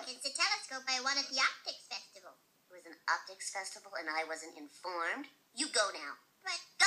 It's a telescope I won at the optics festival. It was an optics festival and I wasn't informed? You go now. But